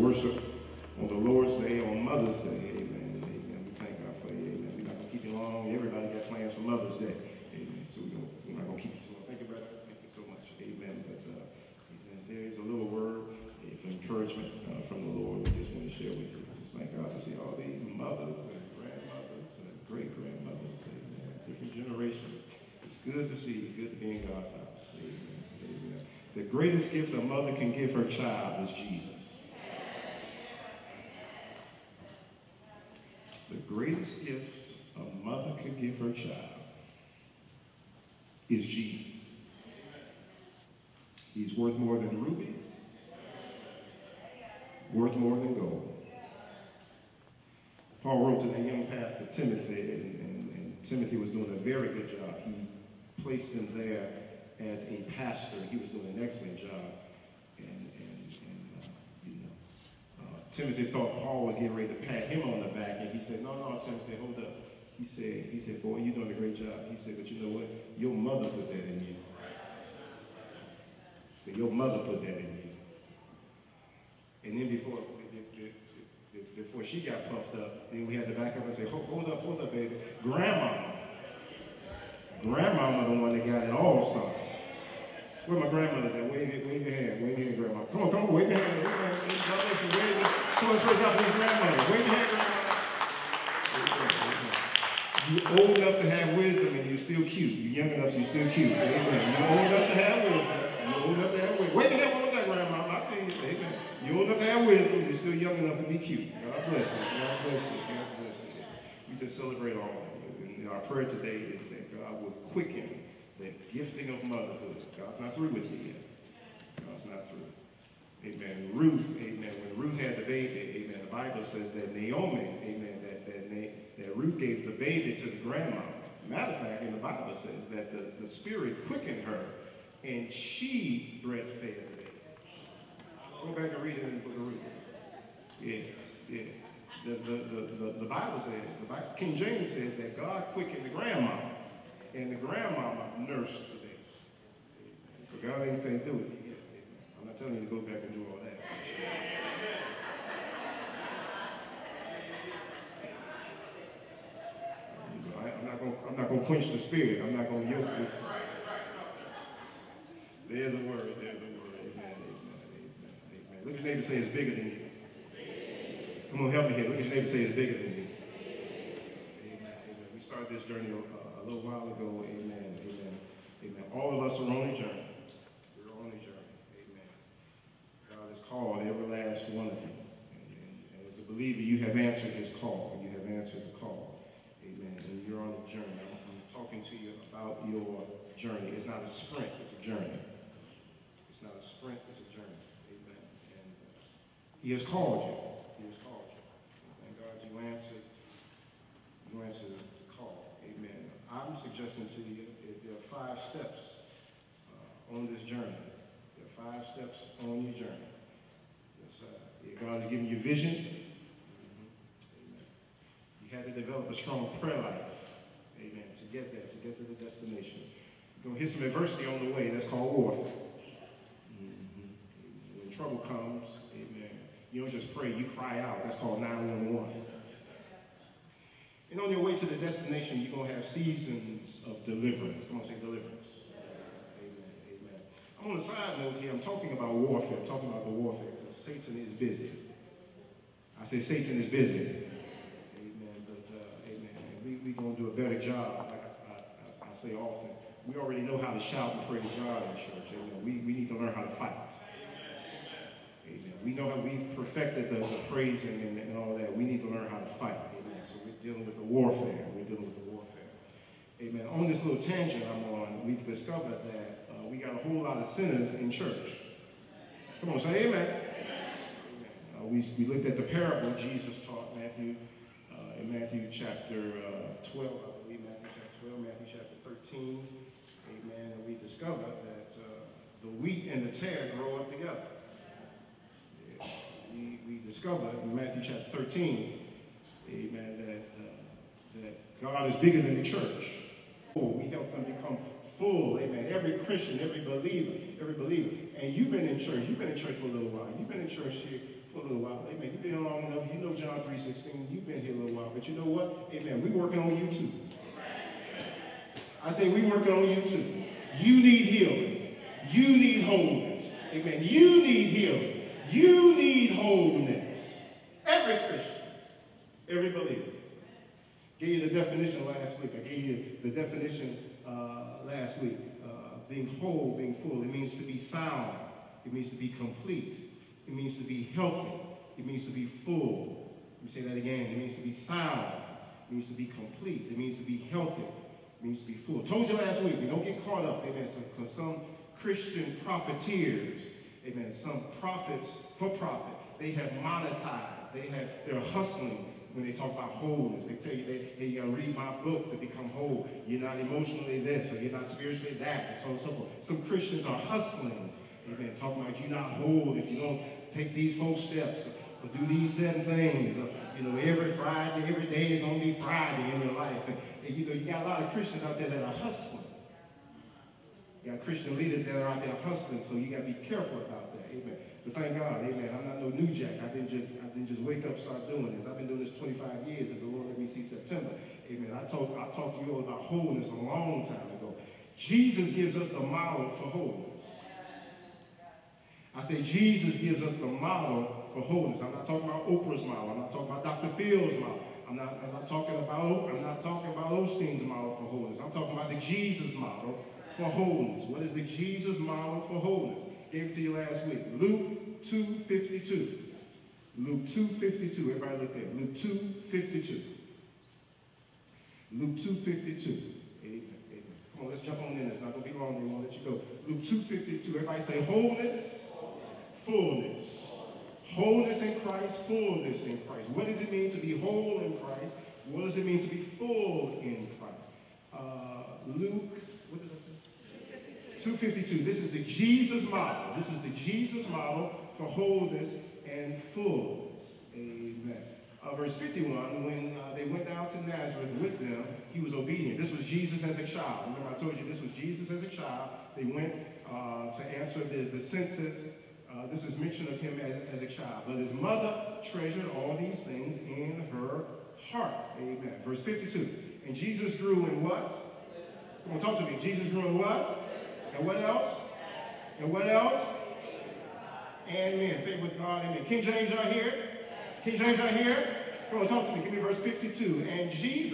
worship on the Lord's Day, on Mother's Day. Amen. Amen. We thank God for you. Amen. We're not going to keep you long. Everybody got plans for Mother's Day. Amen. So we're not going to keep you too long. Thank you, brother. Thank you so much. Amen. But amen. There is a little word of encouragement from the Lord we just want to share with you. Just thank God to see all these mothers and grandmothers and great-grandmothers. Amen. Different generations. It's good to see you. Good to be in God's house. Amen. Amen. The greatest gift a mother can give her child is Jesus. The greatest gift a mother can give her child is Jesus. He's worth more than rubies, worth more than gold. Paul wrote to the young pastor Timothy, and Timothy was doing a very good job. He placed him there as a pastor. He was doing an excellent job. Timothy thought Paul was getting ready to pat him on the back, and he said, no, Timothy, hold up. He said, boy, you're doing a great job. He said, but you know what? Your mother put that in you. So your mother put that in you. And then before she got puffed up, then we had to back up and say, hold up, baby. Grandmama the one that got it all started. Where my grandmother's at? Wave your hand, grandma. Come on, wave your hand. God bless you, wave it. Come on, let's praise God for these grandmothers. Wave your hand, grandma. You're old enough to have wisdom and you're still cute. You're young enough so you're still cute. Amen. You're old enough to have wisdom. You're old enough to have wisdom. Wave your hand one more time, grandma. I see you. Amen. You're old enough to have wisdom. You're still young enough to be cute. God bless you. God bless you. God bless you. We just celebrate all of you. And our prayer today is that God will quicken the gifting of motherhood. God's not through with you yet. God's not through. Amen. Ruth, amen. When Ruth had the baby, amen, the Bible says that Naomi, amen, that Ruth gave the baby to the grandma. Matter of fact, in the Bible says that the Spirit quickened her and she breastfed the baby. Go back and read it in the book of Ruth. Yeah. The Bible says, King James says that God quickened the grandma. And the grandmama nursed the baby. So God ain't anything to do with it yet. I'm not telling you to go back and do all that. I'm not going to quench the spirit. I'm not going to yoke this. There's a word. Amen. Look at your neighbor, say it's bigger than you. Come on, help me here. Look at your neighbor, say it's bigger than you. Amen. We started this journey a little while ago, amen. All of us are on a journey. We're on a journey, amen. God has called every last one of you. And as a believer, you have answered his call. You have answered the call, amen. And you're on a journey. I'm talking to you about your journey. It's not a sprint, it's a journey. It's not a sprint, it's a journey, amen. And he has called you. He has called you. Thank God you answered the call, amen. I'm suggesting to you that there are 5 steps on this journey. There are 5 steps on your journey. God has given you vision. Amen. You had to develop a strong prayer life. Amen. To get there, to get to the destination. You're going to hit some adversity on the way. That's called warfare. When trouble comes, amen, you don't just pray, you cry out. That's called 911. And on your way to the destination, you're going to have seasons of deliverance. Come on, say deliverance. Amen. I'm on a side note here. I'm talking about warfare. I'm talking about the warfare because Satan is busy. I say Satan is busy. Amen. But, amen. We're going to do a better job, like I say often. We already know how to shout and praise God in church. Amen. We need to learn how to fight. Amen. We know how we've perfected the praising and all that. We need to learn how to fight. So we're dealing with the warfare. Amen. On this little tangent I'm on, we've discovered that we got a whole lot of sinners in church. Come on, say amen. We looked at the parable Jesus taught in Matthew chapter 12, I believe, Matthew chapter 12, Matthew chapter 13. Amen. And we discovered that the wheat and the tare grow up together. Yeah. We discovered in Matthew chapter 13, amen, that God is bigger than the church. We help them become full, amen. Every Christian, every believer. And you've been in church for a little while. You've been in church here for a little while, amen. You've been here long enough, you know John 3:16, you've been here a little while. But you know what? Amen, we're working on you too. I say we're working on you too. You need healing. You need wholeness. Amen. You need healing. You need wholeness. Every Christian, every believer. I gave you the definition last week. I gave you the definition last week. Being whole, being full. It means to be sound. It means to be complete. It means to be healthy. It means to be full. Let me say that again. It means to be sound. It means to be complete. It means to be healthy. It means to be full. I told you last week, don't get caught up, amen. Some Christian profiteers, amen, some prophets for profit, they have monetized. They're hustling when they talk about wholeness. They tell you, hey, you gotta read my book to become whole. You're not emotionally this, or you're not spiritually that, and so on and so forth. Some Christians are hustling, amen, talking about you're not whole if you don't take these 4 steps, or do these 7 things, or, every Friday, every day is gonna be Friday in your life. And you got a lot of Christians out there that are hustling. You got Christian leaders that are out there hustling, so you got to be careful about that. Amen. But thank God, amen. I'm not no new jack. I didn't just wake up and start doing this. I've been doing this 25 years, if the Lord let me see September. Amen. I talked to you all about wholeness a long time ago. Jesus gives us the model for wholeness. I say Jesus gives us the model for wholeness. I'm not talking about Oprah's model. I'm not talking about Dr. Phil's model. I'm not talking about Osteen's model for wholeness. I'm talking about the Jesus model for wholeness. What is the Jesus model for wholeness? Gave it to you last week. Luke 2:52. Luke 2:52. Everybody look there. Luke 2:52. Luke 2:52. Amen. Amen. Come on, let's jump on in. It's not going to be long. We're going to let you go. Luke 2:52. Everybody say wholeness, fullness. Wholeness in Christ, fullness in Christ. What does it mean to be whole in Christ? What does it mean to be full in Christ? Luke, what did I say? 2:52. This is the Jesus model. This is the Jesus model for wholeness and fullness. Amen. Verse 51, when they went down to Nazareth with them, he was obedient. This was Jesus as a child. Remember I told you this was Jesus as a child. They went to answer the census. This is mention of him as a child. But his mother treasured all these things in her heart. Amen. Verse 52. And Jesus grew in what? Come on, talk to me. Jesus grew in what? And what else? And what else? Amen. Faith with God. Amen. King James are here? King James are here? Come on, talk to me. Give me verse 52. And Jesus.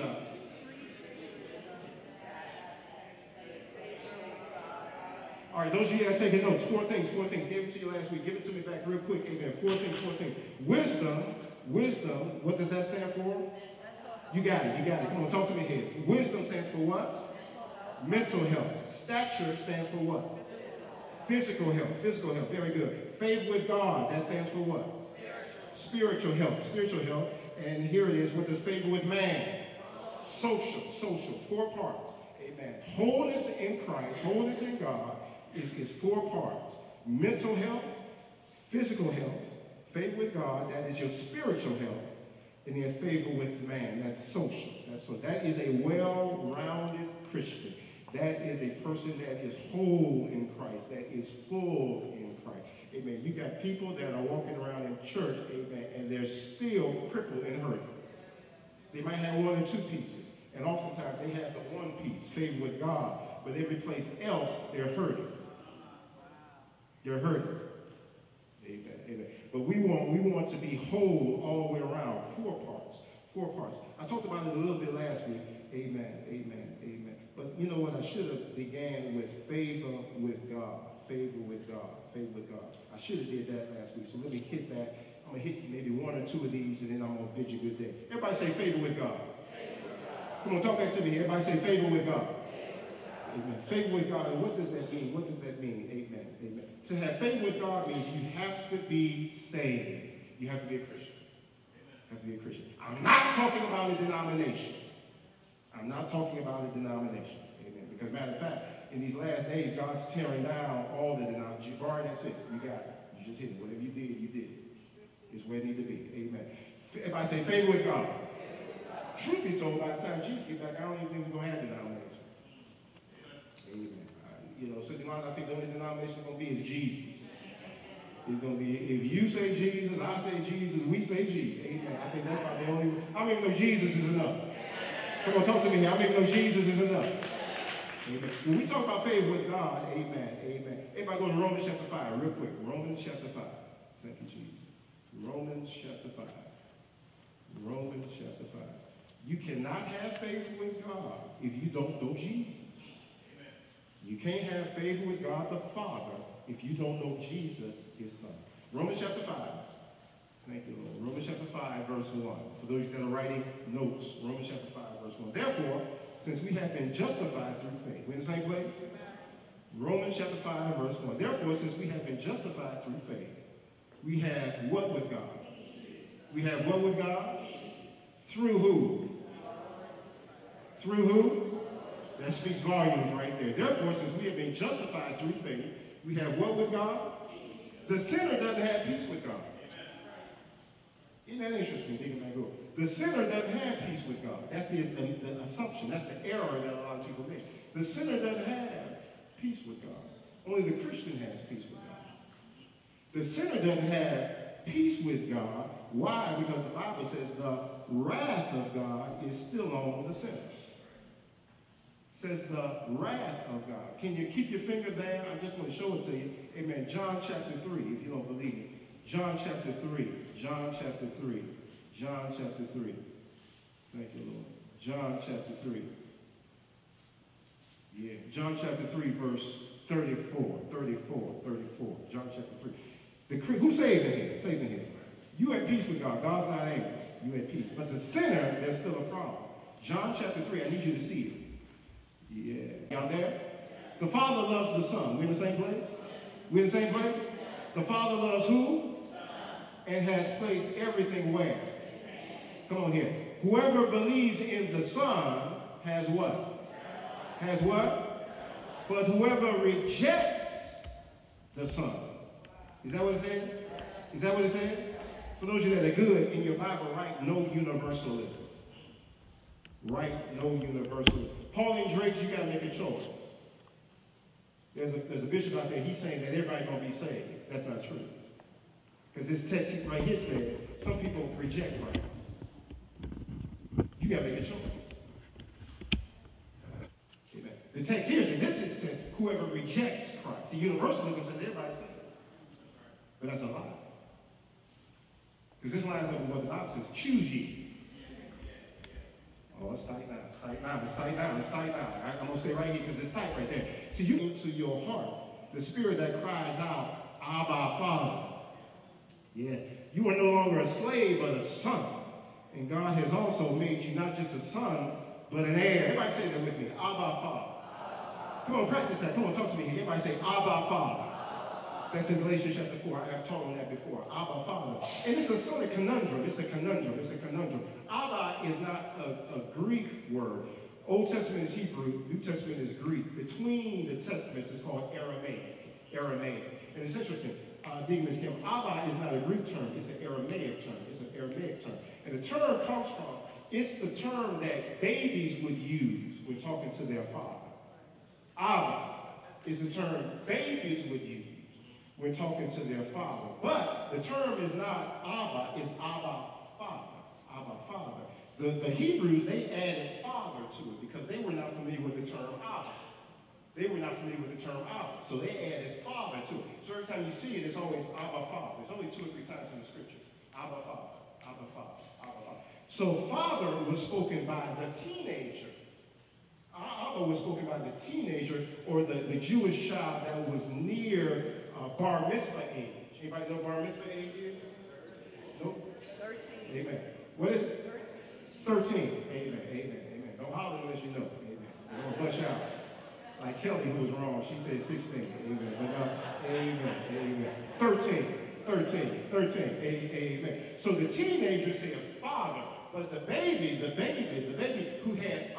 All right, those of you that are taking notes, 4 things. Gave it to you last week. Give it to me back real quick. Amen. 4 things. Wisdom, what does that stand for? You got it. Come on, talk to me here. Wisdom stands for what? Mental health. Stature stands for what? Physical health. Very good. Faith with God, that stands for what? Spiritual health. And here it is. What does favor with man? Social. 4 parts. Amen. Wholeness in Christ, wholeness in God is 4 parts. Mental health, physical health, faith with God, that is your spiritual health, and then favor with man, that's social. That is a well-rounded Christian. That is a person that is whole in Christ, that is full in Christ. Amen. You got people that are walking around in church, amen, and they're still crippled and hurt. They might have 1 or 2 pieces, and oftentimes they have the 1 piece, favor with God, but every place else, they're hurting. Amen. But we want to be whole all the way around. 4 parts. I talked about it a little bit last week. Amen. But you know what? I should have began with favor with God. I should have did that last week. So let me hit that. I'm going to hit maybe 1 or 2 of these, and then I'm going to bid you good day. Everybody say favor with God. Come on, talk back to me here. Everybody say favor with God. Amen. Favor with God. And what does that mean? Amen. To have favor with God means you have to be saved. You have to be a Christian. I'm not talking about a denomination. Amen. Because matter of fact, in these last days, God's tearing down all the denominations. Bar, that's it. You got it. You just hit it. Whatever you did, you did. It's where it needs to be. Amen. Everybody say favor with God. Truth be told, by the time Jesus gets back, I don't even think we're going to have denomination. Amen. You know, Sister Yolanda, I think the only denomination going to be is Jesus. It's going to be, if you say Jesus, I say Jesus, we say Jesus. Amen. I think that's about the only one. How many know Jesus is enough? Come on, talk to me here. How many know Jesus is enough? Amen. When we talk about favor with God, amen, amen. Everybody go to Romans chapter 5 real quick. Romans chapter 5. Thank you, Jesus. Romans chapter 5. Romans chapter 5. You cannot have favor with God if you don't know Jesus. You can't have favor with God the Father if you don't know Jesus, his Son. Romans chapter 5. Thank you, Lord. Romans chapter 5, verse 1. For those that are writing notes, Romans chapter 5, verse 1. Therefore, since we have been justified through faith. We're in the same place? Romans chapter 5, verse 1. Therefore, since we have been justified through faith, we have what with God? We have what with God? Through who? Through who? That speaks volumes right there. Therefore, since we have been justified through faith, we have what with God? The sinner doesn't have peace with God. Isn't that interesting? Thinking that go. The sinner doesn't have peace with God. That's the assumption. That's the error that a lot of people make. The sinner doesn't have peace with God. Only the Christian has peace with God. The sinner doesn't have peace with God. Why? Because the Bible says the wrath of God is still on the sinner. Says the wrath of God. Can you keep your finger there? I just want to show it to you. Amen. John chapter 3, if you don't believe it. John chapter 3. John chapter 3. John chapter 3. Thank you, Lord. John chapter 3. Yeah. John chapter 3, verse 34. 34. 34. John chapter 3. Who saved in here? Saved in here. You at peace with God. God's not angry. You at peace. But the sinner, there's still a problem. John chapter 3, I need you to see it. Yeah. Y'all there? The Father loves the Son. We in the same place? We in the same place? The Father loves who? And has placed everything where? Come on here. Whoever believes in the Son has what? Has what? But whoever rejects the Son. Is that what it says? Is that what it says? For those of you that are good in your Bible, write no universalism. Write no universalism. Pauline Drake, you got to make a choice. There's a bishop out there, he's saying that everybody's going to be saved. That's not true. Because this text right here said, some people reject Christ. You got to make a choice. Amen. The text here says, whoever rejects Christ. See, universalism says everybody's saved. But that's a lie. Because this lines up with what the Bible says, choose ye. Oh, it's tight now, it's tight now, it's tight now, it's tight now. I'm going to say right here because it's tight right there. See, you into your heart, the spirit that cries out, Abba, Father. Yeah, you are no longer a slave, but a son. And God has also made you not just a son, but an heir. Everybody say that with me, Abba, Father. Come on, practice that. Come on, talk to me here. Everybody say, Abba, Father. That's in Galatians chapter 4. I have taught on that before. Abba, Father. And it's a sort of conundrum. It's a conundrum. It's a conundrum. Abba is not a Greek word. Old Testament is Hebrew. New Testament is Greek. Between the Testaments, it's called Aramaic. Aramaic. And it's interesting. Deacon Campbell, Abba is not a Greek term. It's an Aramaic term. It's an Aramaic term. And the term comes from, it's the term that babies would use when talking to their father. Abba is the term babies would use when talking to their father. But the term is not Abba, it's Abba Father. Abba Father. The Hebrews, they added father to it because they were not familiar with the term Abba. They were not familiar with the term Abba. So they added father to it. So every time you see it, it's always Abba Father. It's only 2 or 3 times in the scriptures. Abba Father, Abba Father, Abba Father. So father was spoken by the teenager. Abba was spoken by the teenager or the Jewish child that was near bar mitzvah age. Anybody know bar mitzvah age is? Nope. 13. Amen. What is it? 13. Amen. Amen. Amen. Don't holler unless you know. Amen. Don't blush out. Like Kelly, who was wrong, she said 16. Amen. But amen. Amen. 13. 13. 13. Amen. So the teenager said father, but the baby who had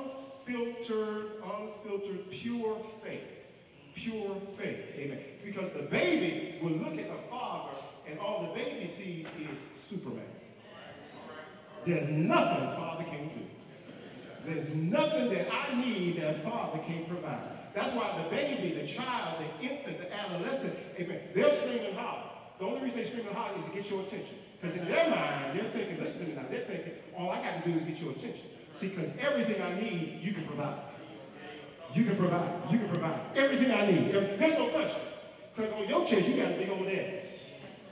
unfiltered, pure faith. Pure faith. Amen. Because the baby will look at the father and all the baby sees is Superman. There's nothing father can't do. There's nothing that I need that father can't provide. That's why the baby, the child, the infant, the adolescent, amen, they're screaming holler. The only reason they scream and holler is to get your attention. Because in their mind, they're thinking, listen to me now, they're thinking, all I got to do is get your attention. See, because everything I need, you can provide. You can provide. You can provide. Everything I need. There's no question. Because on your chest, you got a big old ass.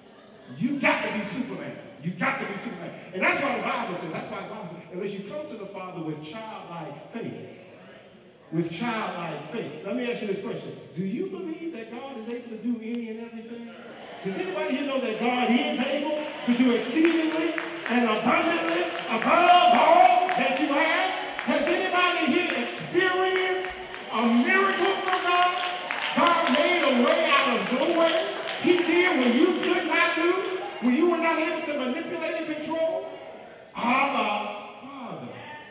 You got to be Superman. You got to be Superman. And that's why the Bible says, unless you come to the Father with childlike faith, with childlike faith. Let me ask you this question. Do you believe that God is able to do any and everything? Does anybody here know that God is able to do exceedingly and abundantly above all that you ask? Has anybody here experienced a miracle from God? God made a way out of no way. He did what you could not do, when you were not able to manipulate and control. Abba, Father.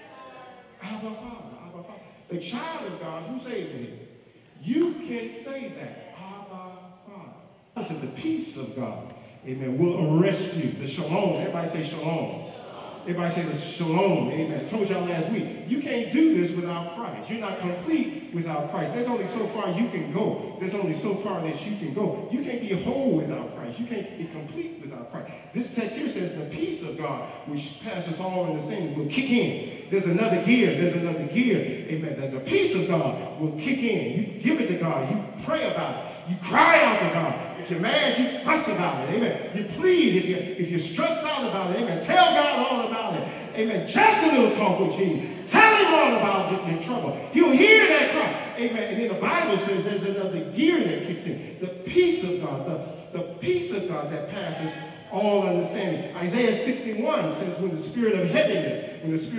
Abba, Father. Abba, Father. The child of God, who saved him? You can say that. Abba, Father. So the peace of God, amen, will arrest you. The shalom. Everybody say shalom. Everybody say the shalom. Amen. I told y'all last week, you can't do this without Christ. You're not complete without Christ. There's only so far you can go. There's only so far that you can go. You can't be whole without Christ. You can't be complete without Christ. This text here says the peace of God, which passes all understanding, will kick in. There's another gear. There's another gear. Amen. The peace of God will kick in. You give it to God. You pray about it. You cry out to God. If you're mad, you fuss about it. Amen. You plead. If you're stressed out about it. Amen. Tell God all about it. Amen. Just a little talk with Jesus. Tell him all about your trouble. He'll hear that cry. Amen. And then the Bible says there's another gear that kicks in. The peace of God. The peace of God that passes all understanding. Isaiah 61 says when the spirit of heaviness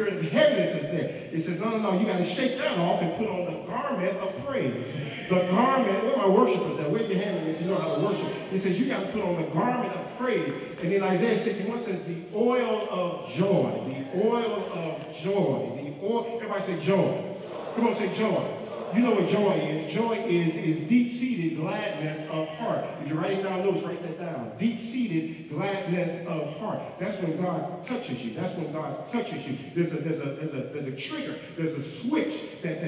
is there, it says, no, you got to shake that off and put on the garment of praise. The garment, where my worshipers at? Wave your hand if you know how to worship. It says you got to put on the garment of praise. And then Isaiah 61 says the oil of joy. The oil of joy. The oil, everybody say joy. Come on, say joy. You know what joy is. Joy is deep-seated gladness of heart. If you're writing down notes, write that down. Deep-seated gladness of heart. That's when God touches you. That's when God touches you. There's a trigger. There's a switch that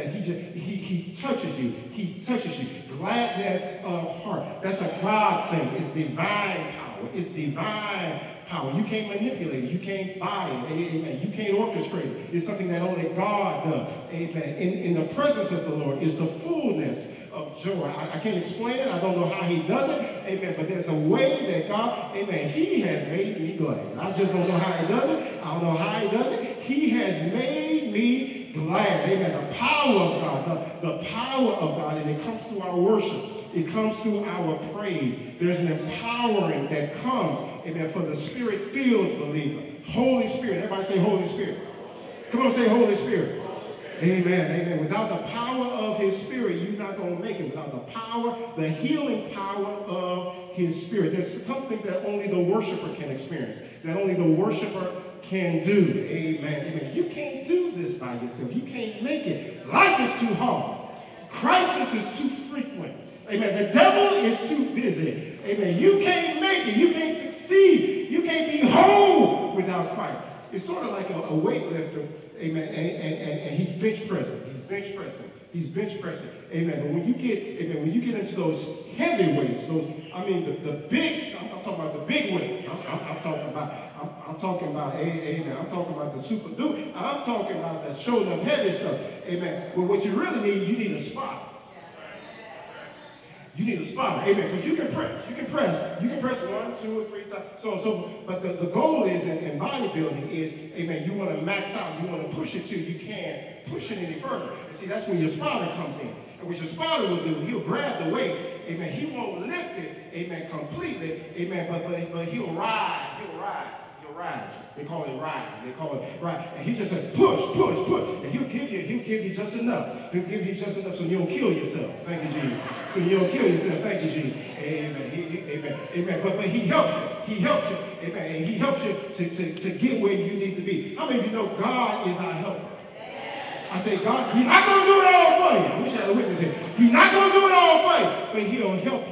he touches you. He touches you. Gladness of heart. That's a God thing. It's divine power. It's divine power. You can't manipulate it. You can't buy it. Amen. You can't orchestrate it. It's something that only God does. Amen. In the presence of the Lord is the fullness of joy. I can't explain it. I don't know how he does it. Amen. But there's a way that God, amen, he has made me glad. I just don't know how he does it. I don't know how he does it. He has made me glad. Amen. The power of God. The power of God. And it comes through our worship. It comes through our praise. There's an empowering that comes, amen, for the Spirit-filled believer. Holy Spirit. Everybody say Holy Spirit. Come on, say Holy Spirit. Amen, amen. Without the power of his Spirit, you're not going to make it. Without the power, the healing power of his Spirit. There's some things that only the worshiper can experience, that only the worshiper can do. Amen, amen. You can't do this by yourself. You can't make it. Life is too hard. Crisis is too frequent. Amen. The devil is too busy. Amen. You can't make it. You can't succeed. You can't be whole without Christ. It's sort of like a weightlifter. Amen. And he's bench pressing. He's bench pressing. He's bench pressing. Amen. But when you get into those heavy weights, the big, I'm talking about the big weights. I'm talking about, amen. I'm talking about the super duper. I'm talking about the shoulder of heavy stuff. Amen. But what you really need, you need a spot. You need a spot, amen, because you can press. You can press 1, 2, or 3 times, so on and so forth. But the goal is in bodybuilding is, amen, you want to max out. You want to push it till you can't push it any further. And see, that's when your spotter comes in. And what your spotter will do, he'll grab the weight, amen. He won't lift it, amen, completely, amen, but he'll ride. They call it riding. They call it ride. And he just said, push. And he'll give you just enough. He'll give you just enough so you don't kill yourself. Thank you, Jesus. So you don't kill yourself. Thank you, Jesus. Amen. Amen. But he helps you. He helps you. Amen. And he helps you to get where you need to be. How many of you know God is our helper? I say, God, he's not going to do it all for you. I wish I had a witness here. He's not going to do it all for you, but he'll help